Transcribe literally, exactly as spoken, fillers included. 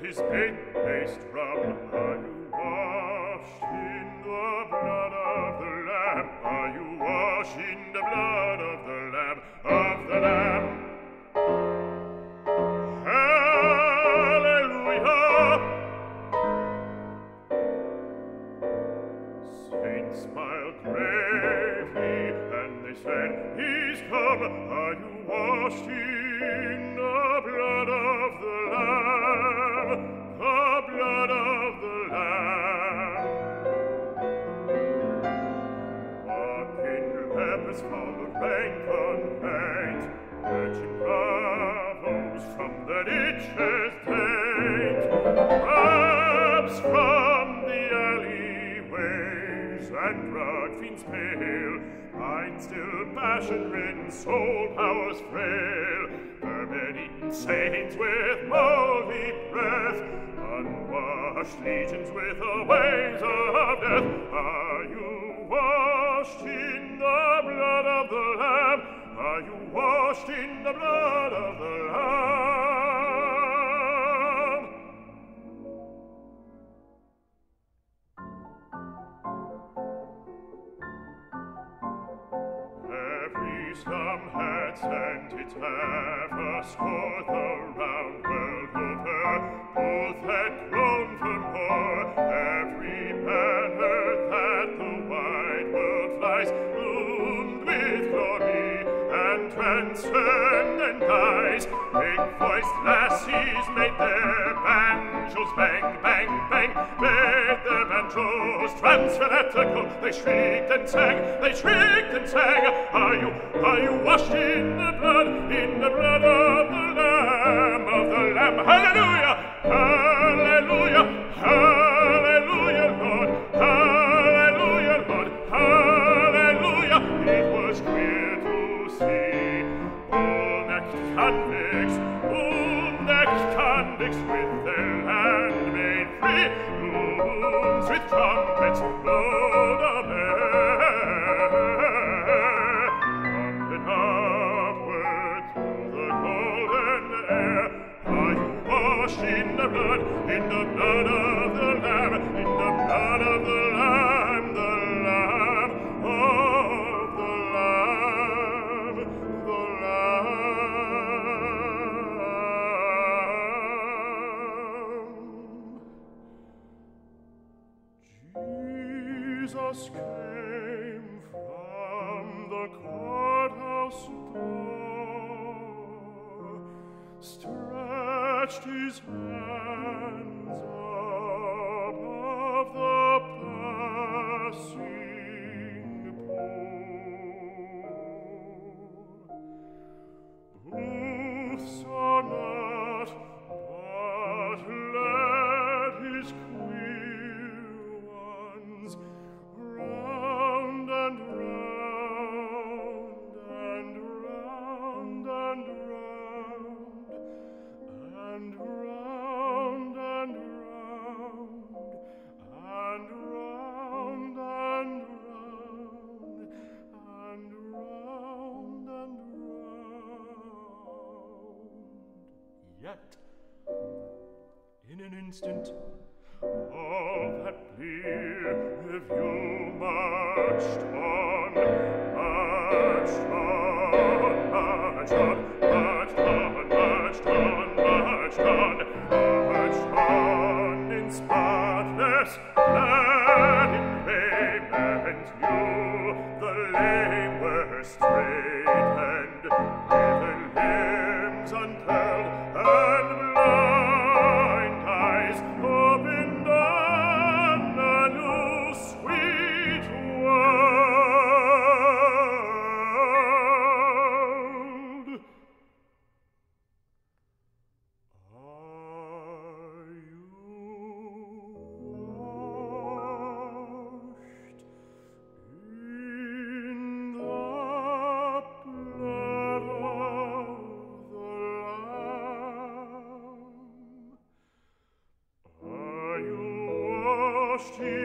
his big bass drum. Are you washed in the blood of the Lamb? Are you washed in the blood of the Lamb, of the Lamb? Hallelujah! Saints smiled gravely, and they said, He's come. Are you washed in the blood of the Lamb, the blood of the Lamb? Walking lepers followed rank on rank, fetching bravos from the ditches dank, crabs from the alleyways, and drug fiends pale, mind still passion-ridden, soul powers frail, vermin-eaten saints with moldy breath, unwashed legions with the ways of death. Are you washed in the blood of the Lamb? Are you washed in the blood of the Lamb? Every slum had sent its half a score the round world over. Both had grown for more. Every banner that the wide world flies bloomed with glory and transcendent eyes. Big-voiced lassies made their banjos bang, bang, bang, made their banjos transfanatical. They shrieked and sang, they shrieked and sang. Are you, are you washed in the blood, in the blood of the Lamb, of the Lamb? Hallelujah, hallelujah, hallelujah, Lord, hallelujah, Lord, hallelujah. It was clear to see bull-necked convicts, bull-necked convicts with their land made free, looms with trumpets blown of air, rumbling upward through the golden air. Are you washed in the blood, in the blood of the Lamb, in the blood of the Lamb, the Lamb of the Lamb, the Lamb? Jesus came from the courthouse door, stretched his hands above the passing poor. Booths are not, but let his queer ones round and round and round and round and round and round and round and round and round and round. Yet, in an instant, all that clear review marched on, marched on, marched on, marched on, marched on, marched on, marched on in spotless, clad in raiment new. The lame were straightened, with their limbs uncurled, and blind eyes opened on a new sweet world. Are you washed in the blood of the Lamb? Are you washed in